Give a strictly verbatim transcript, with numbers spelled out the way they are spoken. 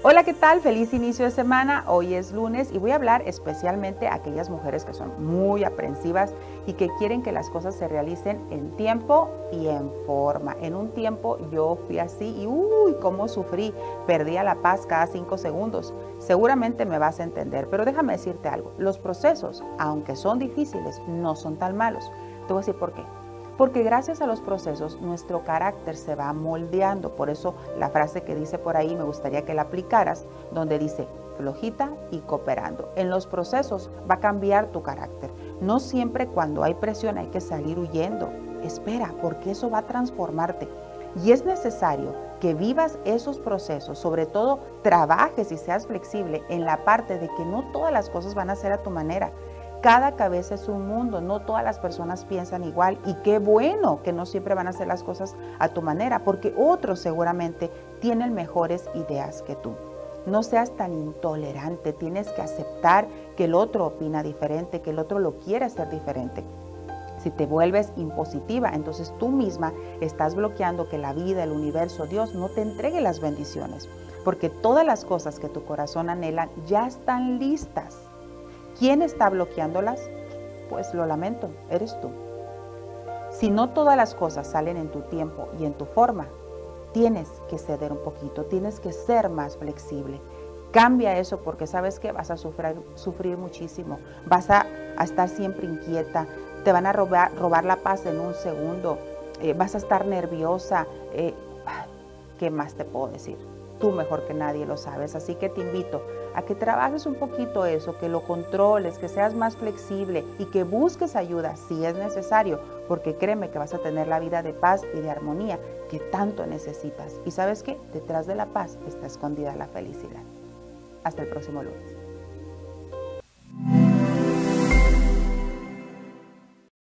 Hola, ¿qué tal? Feliz inicio de semana. Hoy es lunes y voy a hablar especialmente a aquellas mujeres que son muy aprensivas y que quieren que las cosas se realicen en tiempo y en forma. En un tiempo yo fui así y uy, cómo sufrí. Perdía la paz cada cinco segundos. Seguramente me vas a entender, pero déjame decirte algo. Los procesos, aunque son difíciles, no son tan malos. Te voy a decir por qué. Porque gracias a los procesos nuestro carácter se va moldeando. Por eso la frase que dice por ahí me gustaría que la aplicaras, donde dice flojita y cooperando. En los procesos va a cambiar tu carácter. No siempre cuando hay presión hay que salir huyendo. Espera, porque eso va a transformarte. Y es necesario que vivas esos procesos, sobre todo trabajes y seas flexible en la parte de que no todas las cosas van a ser a tu manera. Cada cabeza es un mundo, no todas las personas piensan igual y qué bueno que no siempre van a hacer las cosas a tu manera, porque otros seguramente tienen mejores ideas que tú. No seas tan intolerante, tienes que aceptar que el otro opina diferente, que el otro lo quiere hacer diferente. Si te vuelves impositiva, entonces tú misma estás bloqueando que la vida, el universo, Dios no te entregue las bendiciones, porque todas las cosas que tu corazón anhela ya están listas. ¿Quién está bloqueándolas? Pues lo lamento, eres tú. Si no todas las cosas salen en tu tiempo y en tu forma, tienes que ceder un poquito, tienes que ser más flexible. Cambia eso porque sabes que vas a sufrir, sufrir muchísimo, vas a, a estar siempre inquieta, te van a robar, robar la paz en un segundo, eh, vas a estar nerviosa. Eh, ¿Qué más te puedo decir? Tú mejor que nadie lo sabes, así que te invito a que trabajes un poquito eso, que lo controles, que seas más flexible y que busques ayuda si es necesario, porque créeme que vas a tener la vida de paz y de armonía que tanto necesitas. Y ¿sabes qué? Detrás de la paz está escondida la felicidad. Hasta el próximo lunes.